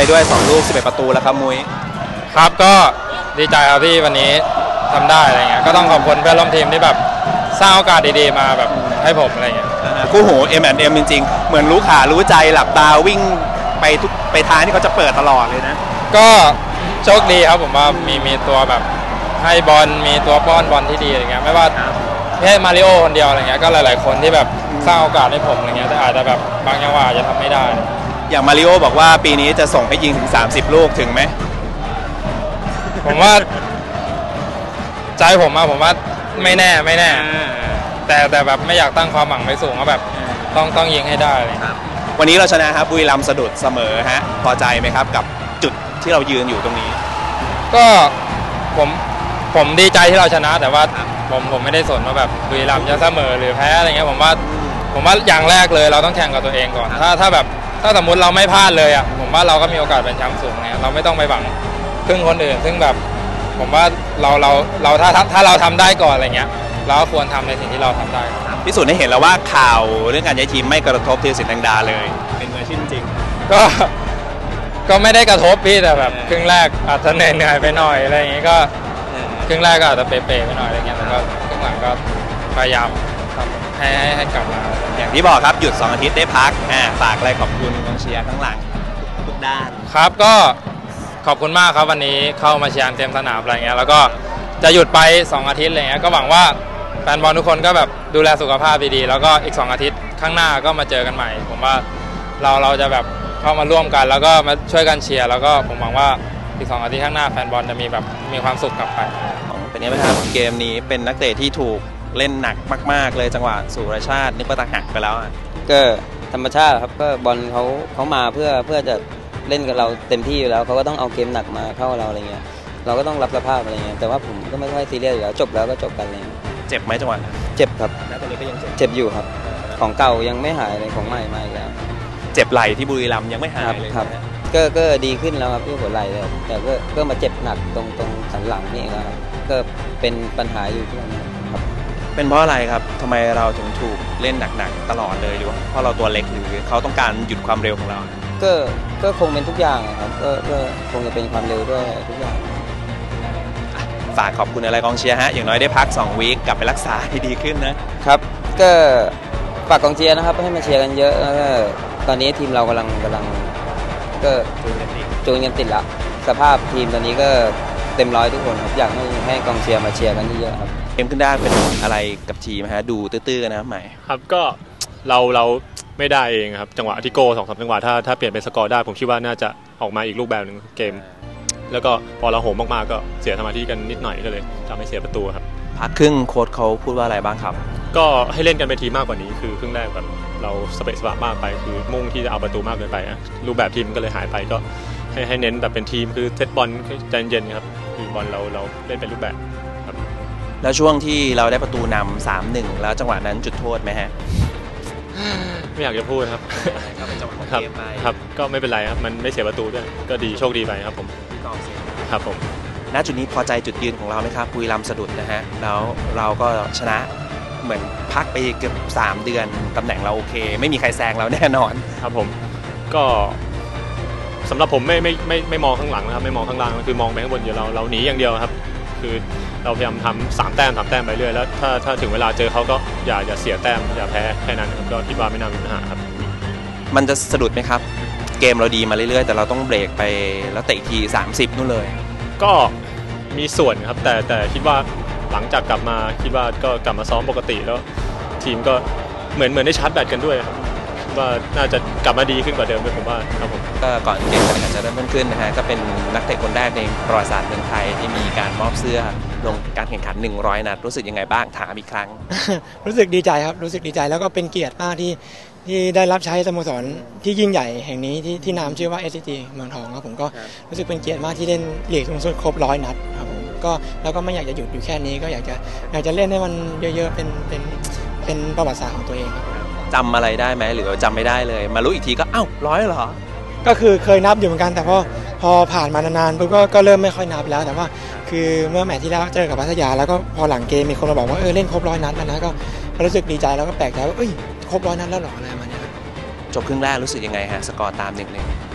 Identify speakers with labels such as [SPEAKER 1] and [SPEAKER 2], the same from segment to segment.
[SPEAKER 1] ด้วย2ลูก11ประตูแล้วครับมุ้ย
[SPEAKER 2] ครับก็ดีใจครับที่วันนี้ทำได้อะไรเงี้ยก็ต้องขอบคุณเพื่อนร่วมทีมที่แบบสร้างโอกาสดีๆมาแบบให้ผมอะไรเงี้ย
[SPEAKER 1] คู่หู M&M จริงๆเหมือนรู้ขารู้ใจหลับตาวิ่งไปทางที่เขาจะเปิดตลอดเลยนะ
[SPEAKER 2] ก็โชคดีครับผมว่ามีตัวแบบให้บอลมีตัวป้อนบอลที่ดีอะไรเงี้ยไม่ว่าแค่มาริโอคนเดียวอะไรเงี้ยก็หลายๆคนที่แบบสร้างโอกาสให้ผมอะไรเงี้ยแต่อาจจะแบบบางจังหวะจะทำไม่ได้
[SPEAKER 1] อย่างมาริโอบอกว่าปีนี้จะส่งให้ยิงถึง30ลูกถึงไหม
[SPEAKER 2] ผมว่าใจผมว่าไม่แน่แต่แบบไม่อยากตั้งความหวังไว้สูงว่าแบบต้องยิงให้ได้เลย
[SPEAKER 1] วันนี้เราชนะครับบุรีรัมย์สะดุดเสมอฮะพอใจไหมครับกับจุดที่เรายืนอยู่ตรงนี้
[SPEAKER 2] ก็ผมดีใจที่เราชนะแต่ว่าผมไม่ได้สนว่าแบบบุรีรัมย์จะเสมอหรือแพ้อะไรเงี้ยผมว่าอย่างแรกเลยเราต้องแข่งกับตัวเองก่อนถ้าสมมติเราไม่พลาดเลยอ่ะผมว่าเราก็มีโอกาสเป็นแชมป์สูงเนี่ยเราไม่ต้องไปหวังพึ่งคนอื่นซึ่งแบบผมว่าเราถ้าเราทำได้ก่อนอะไรเงี้ยเราก็ควรทำในสิ่งที่เราทำได้
[SPEAKER 1] พิสูจน์ให้เห็นแล้วว่าข่าวเรื่องการย้ายทีมไม่กระทบธีรศิลป์แดงดาเลยเป็นมืออาชีพจริง
[SPEAKER 2] ก็ไม่ได้กระทบพี่แต่แบบครึ่งแรกอาจจะเหนื่อยไปหน่อยอะไรอย่างงี้ก็ครึ่งแรกก็อาจจะเป๊ะๆไปหน่อยอะไรเงี้ยแต่ก็ครึ่งหลังก็พยายามทำให้กลับมา
[SPEAKER 1] อย่างที่บอกครับหยุด2อาทิตย์ได้พักฝากอะไรขอบคุณกองเชียร์ข้างหลังทุกด้าน
[SPEAKER 2] ครับก็ขอบคุณมากครับวันนี้เข้ามาเชียร์เต็มสนามอะไรเงี้ยแล้วก็จะหยุดไป2อาทิตย์อะไรเงี้ยก็หวังว่าแฟนบอลทุกคนก็แบบดูแลสุขภาพดีๆแล้วก็อีก2อาทิตย์ข้างหน้าก็มาเจอกันใหม่ผมว่าเราจะแบบเข้ามาร่วมกันแล้วก็มาช่วยกันเชียร์แล้วก็ผมหวังว่าอีก2อาทิตย์ข้างหน้าแฟนบอลจะมีความสุขกลับไป
[SPEAKER 1] เป็นไงบ้างครับเกมนี้เป็นนักเตะที่ถูกเล่นหนักมากๆเลยจังหวะสุรชาตินึกว่าตะหักไปแล้ว
[SPEAKER 3] ก็ธรรมชาติครับก็บอลเขามาเพื่อจะเล่นกับเราเต็มที่อยู่แล้วเขาก็ต้องเอาเกมหนักมาเข้าเราอะไรเงี้ยเราก็ต้องรับสภาพอะไรเงี้ยแต่ว่าผมก็ไม่ค่อยซีเรียสอยู่แล้วจบแล้วก็จบกันเลย
[SPEAKER 1] เจ็บไหมจังหวะ
[SPEAKER 3] เจ็บครับ
[SPEAKER 1] แล้วตอนนี้ก็ยัง
[SPEAKER 3] เจ็บอยู่ครับของเก่ายังไม่หายเลยของใหม่มาอีกแล้ว
[SPEAKER 1] เจ็บไหล่ที่บุรีรัมย์ยังไม่หายเลย
[SPEAKER 3] ครับก็ดีขึ้นแล้วครับที่หัวไหล่เลยแต่ก็มาเจ็บหนักตรงสันหลังนี่ครับก็เป็นปัญหาอยู่ที่นี่ครับ
[SPEAKER 1] เป็นเพราะอะไรครับทำไมเราถึงถูกเล่นหนักๆตลอดเลยหรือว่าเพราะเราตัวเล็กหรือเขาต้องการหยุดความเร็วของเรา
[SPEAKER 3] ก็คงเป็นทุกอย่างครับก็คงจะเป็นความเร็วด้วยทุกอย่าง
[SPEAKER 1] ฝากขอบคุณอะไรกองเชียร์ฮะอย่างน้อยได้พัก2วีคกลับไปรักษาให้ดีขึ้น
[SPEAKER 3] นะครับก็ฝากกองเชียร์นะครับให้มาเชียร์กันเยอะแล้วก็ตอนนี้ทีมเรากำลังก็จูนกันติดละสภาพทีมตอนนี้ก็เต็มร้อยทุกคนครับอยากให้กองเชียร์มาเชียร์กันเยอะๆครับ
[SPEAKER 1] เกมขึ้นได้เป็นอะไรกับทีมฮะดูตื้อๆนะใหม่
[SPEAKER 4] ครับก็เราไม่ได้เองครับจังหวะที่โก้2-3จังหวะถ้าเปลี่ยนเป็นสกอร์ได้ผมคิดว่าน่าจะออกมาอีกรูปแบบหนึ่งเกมแล้วก็พอเราโหมมากๆก็เสียสมาธิกันนิดหน่อยก็เลยทำให้เสียประตูครับ
[SPEAKER 1] พักครึ่งโค้ชเขาพูดว่าอะไรบ้างครับ
[SPEAKER 4] ก็ให้เล่นกันเป็นทีมมากกว่านี้คือครึ่งแรกแบบเราสเปซสปะมากไปคือมุ่งที่จะเอาประตูมากเกินไปรูปแบบทีมก็เลยหายไปก็ให้เน้นแบบเป็นทีมคือเซตบอลใจเย็นครับคือบอลเราเล่นเป็นรูปแบบครับ
[SPEAKER 1] แล้วช่วงที่เราได้ประตูนำ 3-1 แล้วจังหวะนั้นจุดโทษไหมฮะ
[SPEAKER 4] ไม่อยากจะพูดครับครับก็ไม่เป็นไรครับมันไม่เสียประตูด้วยก็ดีโชคดีไปครับผมครับผม
[SPEAKER 1] ณจุดนี้พอใจจุดยืนของเราไหมครับบุรีรัมย์สะดุดนะฮะแล้วเราก็ชนะเหมือนพักไปเกือบ3 เดือนตำแหน่งเราโอเคไม่มีใครแซงเราแน่นอน
[SPEAKER 4] ครับผมก็สำหรับผมไม่มองข้างหลังนะครับไม่มองข้างล่างคือมองไปข้างบนอยู่เราหนีอย่างเดียวครับคือเราพยายามทำ3 แต้มไปเรื่อยแล้วถ้าถึงเวลาเจอเขาก็อย่าเสียแต้มอย่าแพ้แค่นั้นครับก็คิดว่าไม่น่ามีปัญหาครับ
[SPEAKER 1] มันจะสะดุดไหมครับเกมเราดีมาเรื่อยๆแต่เราต้องเบรกไปแล้วเตะที30นู่นเลย
[SPEAKER 4] ก็มีส่วนครับแต่คิดว่าหลังจากกลับมาคิดว่าก็กลับมาซ้อมปกติแล้วทีมก็เหมือนได้ชาร์จแบตกันด้วยครับว่าน่าจะกลับมาดีขึ้นกว่าเดิมด้วยผมว่าครับผม
[SPEAKER 1] ก็ก่อนเกมการแข่งขันจะเริ่มขึ้นนะฮะก็เป็นนักเตะคนแรกในประวัติศาสตร์เมืองไทยที่มีการมอบเสื้อลงการแข่งขัน100 นัดรู้สึกยังไงบ้างถามอีกครั้ง
[SPEAKER 5] รู้สึกดีใจครับรู้สึกดีใจแล้วก็เป็นเกียรติมากที่ได้รับใช้สโมสรที่ยิ่งใหญ่แห่งนี้ที่นามชื่อว่า SCG เมืองทองครับผมก็รู้สึกเป็นเกียรติมากที่เล่นลีกสูงสุดครบ100 นัดครับผมก็แล้วก็ไม่อยากจะหยุดอยู่แค่นี้ก็อยากจะเล่นให้มันเยอะๆเป็นประวัติศาสตร์ของตัวเองครับ
[SPEAKER 1] จำอะไรได้ไหมหรือจำไม่ได้เลยมารู้อีกทีก็อ้าว100เหรอ
[SPEAKER 5] ก็คือเคยนับอยู่เหมือนกันแต่พอผ่านมานานๆปุ๊บก็เริ่มไม่ค่อยนับแล้วแต่ว่าคือเมื่อแมตช์ที่แล้วเจอกับพัทยาแล้วก็พอหลังเกมมีคนมาบอกว่าเล่นครบ100 นัดแล้วนะก็รู้สึกดีใจแล้วก็แปลกใจว่าครบ100 นัดแล้วหรออะไรมาเนี่ย
[SPEAKER 1] จบครึ่งแรกรู้สึกยังไงฮะสกอร์ตาม1-1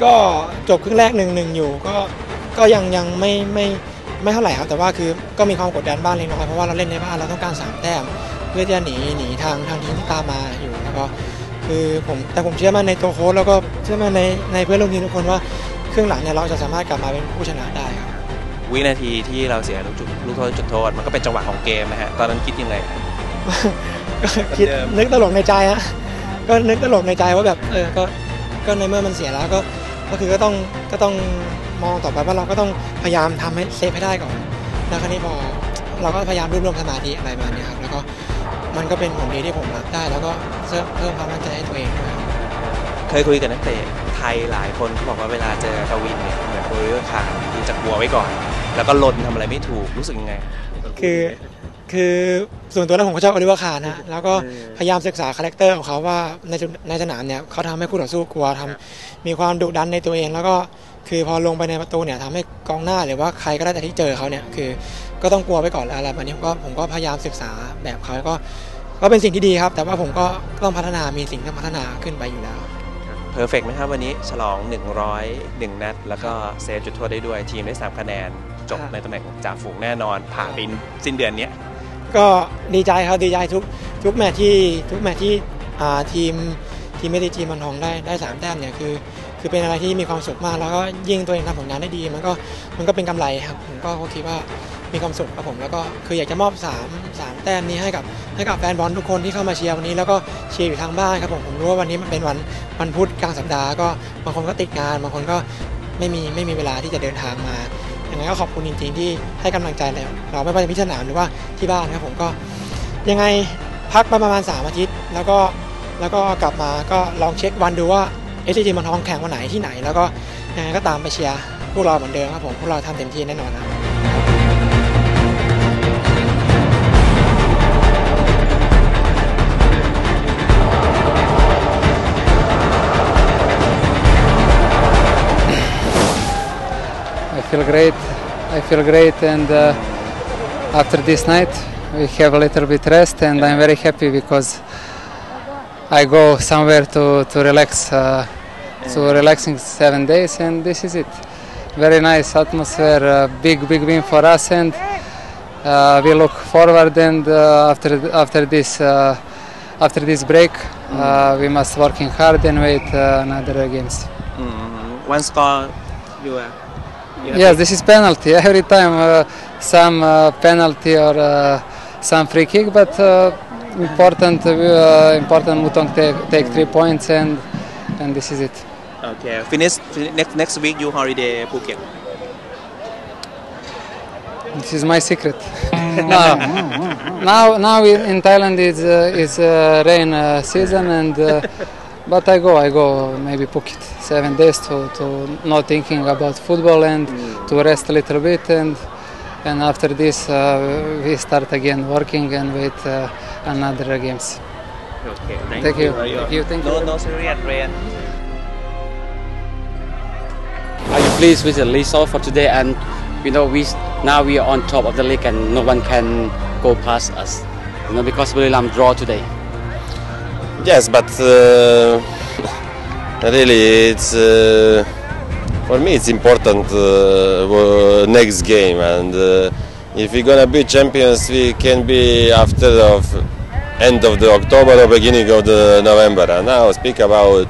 [SPEAKER 5] ก็จบครึ่งแรก1-1อยู่ก็ยังไม่เท่าไหร่ครับแต่ว่าคือก็มีความกดดันบ้างเล็กน้อยเพราะว่าเราเล่นในบ้านเราต้องการ3แต้มเพื่อจะหนีทางทีมที่ตามมาอยู่แล้วก็คือผมเชื่อมั่นในตัวโค้ชแล้วก็เชื่อมั่นในเพื่อนร่วมทีมทุกคนว่าครึ่งหลังเนี่ยเราจะสามารถกลับมาเป็นผู้ชนะได้ครับ
[SPEAKER 1] วินาทีที่เราเสียลูกโทษจุดโทษมันก็เป็นจังหวะของเกมนะฮะตอนนั้นคิดยังไง
[SPEAKER 5] ก็คิดนึกตลกในใจฮะก็นึกตลกในใจว่าแบบก็ในเมื่อมันเสียแล้วก็คือก็ต้องมองต่อไปว่าเราก็ต้องพยายามทำให้เซฟให้ได้ก่อนแล้วคราวนี้พอเราก็พยายามรวบรวมสมาธิอะไรมาเนี่ยครับแล้วก็มันก็เป็นผลดีที่ผมรับได้แล้วก็เพิ่มความมั่นใจให้ตัวเองด้วย
[SPEAKER 1] เคยคุยกับนักเตะไทยหลายคนเขาบอกว่าเวลาเจอกวินเนี่ยเหมือนโอริเวอร์คาร์ที่จะกลัวไว้ก่อนแล้วก็ลนทำอะไรไม่ถูกรู้สึกยังไง
[SPEAKER 5] คือส่วนตัวแล้วผมก็ชอบโอลิเวอร์คาร์นะแล้วก็พยายามศึกษาคาแรคเตอร์ของเขาว่าในสนามเนี่ยเขาทำให้คู่ต่อสู้กลัวมีความดุดันในตัวเองแล้วก็คือพอลงไปในประตูเนี่ยทำให้กองหน้าหรือว่าใครก็ได้แต่ที่เจอเขาเนี่ยคือก็ต้องกลัวไว้ก่อนแล้วอะไรแบบนี้ผมก็พยายามศึกษาแบบเขาก็เป็นสิ่งที่ดีครับแต่ว่าผมก็ต้องพัฒนามีสิ่งที่พัฒนาขึ้นไปอยู่แล้ว
[SPEAKER 1] เพอร์เฟกต์ไหมครับวันนี้ฉลอง101นัดแล้วก็เซฟจุดโทษได้ด้วยทีมได้3คะแนนจบในตำแหน่งจ่าฝูงแน่นอนผ่านไปสิ้นเดือนนี้
[SPEAKER 5] ก็ดีใจครับดีใจทุกแมตช์ที่ทีมเมดิจีมันทองได้3แต้มเนี่ยคือเป็นอะไรที่มีความสุขมากแล้วก็ยิ่งตัวเองทำผลงานได้ดีมันก็เป็นกำไรครับผมก็คิดว่ามีความสุขครับผมแล้วก็คืออยากจะมอบ3แต้มนี้ให้กับแฟนบอลทุกคนที่เข้ามาเชียร์วันนี้แล้วก็เชียร์อยู่ทางบ้านครับผมรู้ว่าวันนี้มันเป็นวันพุธกลางสัปดาห์ก็บางคนก็ติดงานบางคนก็ไม่มีเวลาที่จะเดินทางมาอย่างไรก็ขอบคุณจริงๆที่ให้กำลังใจเราไม่ว่าจะที่สนามหรือว่าที่บ้านครับผมก็ยังไงพักประมาณ3อาทิตย์แล้วก็กลับมาก็ลองเช็ควันดูว่าSCG มันทองแข่งวันไหนที่ไหนแล้วก็ยังไงก็ตามไปเชียร์พวกเราเหมือนเดิมครับผมพวกเราทำเต็มที่แน่นอนครับ
[SPEAKER 6] I feel great and after this night we have a little bit rest and I'm very happy because I go somewhere to relax, to relaxing 7 days and this is it. Very nice atmosphere, big win for us and we look forward and after this break we must working hard and wait another games.
[SPEAKER 1] One score you are.
[SPEAKER 6] Yes, this is penalty. Every time some penalty or some free kick, but important Mutong take 3 points and this is it.
[SPEAKER 1] Okay, finish next week you holiday Phuket.
[SPEAKER 6] This is my secret. No. Now in Thailand is rain season and but I go maybe Phuket 7 days to not thinking about football and to rest a little bit and after this we start again working and wait another games.
[SPEAKER 1] Okay,
[SPEAKER 6] thank you.
[SPEAKER 1] No serious rain.
[SPEAKER 7] Are you pleased with the result for today? And now we are on top of the league and no one can go past us. Because Buriram draw today.
[SPEAKER 8] Yes, but really it's for me it's important next game and if we're gonna be champions we can be after the end of the October or beginning of the November. And now speak about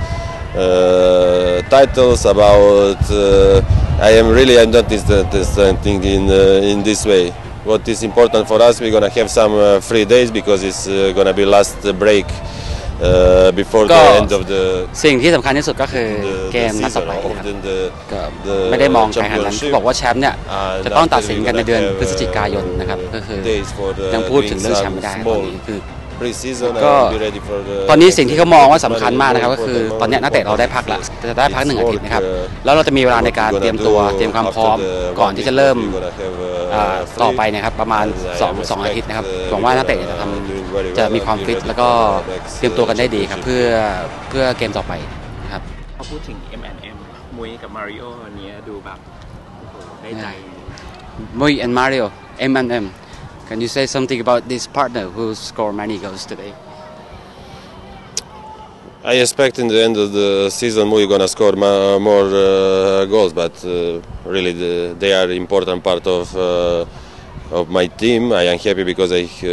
[SPEAKER 8] titles, about I don't think in this way. What is important for us, we're gonna have some free days because it's gonna be last break before the end of the
[SPEAKER 7] สิ่งที่สำคัญที่สุดก็คือเกมนัดต่อไปนะครับไม่ได้มองไกลขนาดนั้นบอกว่าแชมป์เนี่ยจะต้องตัดสินกันในเดือนพฤศจิกายนนะครับก็คือยังพูดถึงเรื่องแชมป์ไม่ได้ตอนนี้คือก็ตอนนี้สิ่งที่เขามองว่าสำคัญมากนะครับก็คือตอนนี้นักเตะเราได้พักละจะได้พัก1 อาทิตย์นะครับแล้วเราจะมีเวลาในการเตรียมตัวเตรียมความพร้อมก่อนที่จะเริ่มต่อไปนะครับประมาณ2 อาทิตย์นะครับหวังว่านักเตะจะมีความฟิตแล้วก็เตรียมตัวกันได้ดีครับเพื่อเกมต่อไปนะครับ
[SPEAKER 1] พอพูดถึง M&M มุ้ยกับมาริโออันนี้ดูแบบได้ใจ
[SPEAKER 7] มุ้ย and Mario M&M Can you say something about this partner who scored many goals today?
[SPEAKER 8] I expect in the end of the season we're gonna score more goals, but really they are important part of my team. I am happy because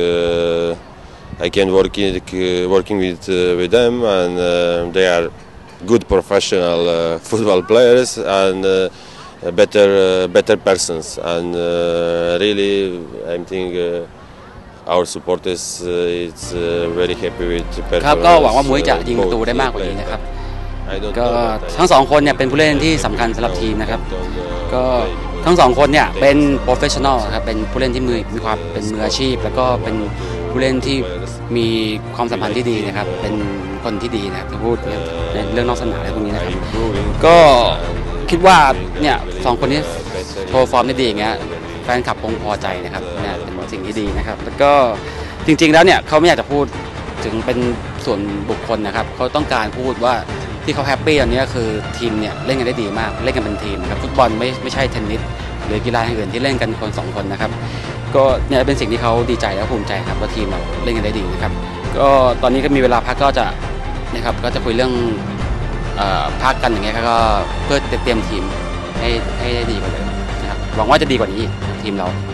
[SPEAKER 8] I can working with them, and they are good professional football players and better persons. And really, I think our supporters it's very happy with performance.
[SPEAKER 7] ครับก็หวังว่ามุ้ยจะยิงประตูได้มากกว่านี้นะครับก็ทั้งสองคนเนี่ยเป็นผู้เล่นที่สำคัญสำหรับทีมนะครับก็ทั้งสองคนเนี่ยเป็นโปรเฟชชั่นอลครับเป็นผู้เล่นที่มีความเป็นมืออาชีพแล้วก็เป็นผู้เล่นที่มีความสัมพันธ์ที่ดีนะครับเป็นคนที่ดีนะครับจะพูดในเรื่องนอกสนามอะไรพวกนี้นะครับก็คิดว่าเนี่ยสองคนนี้โชว์ฟอร์มได้ดีอย่างเงี้ยแฟนคลับคงพอใจนะครับเนี่ยเป็นสิ่งที่ดีนะครับแล้วก็จริงๆแล้วเนี่ยเขาไม่อยากจะพูดถึงเป็นส่วนบุคคลนะครับเขาต้องการพูดว่าที่เขาแฮปปี้ตอนนี้คือทีมเนี่ยเล่นกันได้ดีมากเล่นกันเป็นทีมนะครับฟุตบอลไม่ใช่เทนนิสหรือกีฬาอื่นที่เล่นกันคนสองคนนะครับก็เนี่ยเป็นสิ่งที่เขาดีใจและภูมิใจครับว่าทีมเราเล่นกันได้ดีนะครับก็ตอนนี้ก็มีเวลาพักก็จะนะครับก็จะคุยเรื่องพักกันอย่างเงี้ยก็เพื่อเตรียมทีมให้ดีกว่าเดิมนะครับหวังว่าจะดีกว่านี้ทีมเรา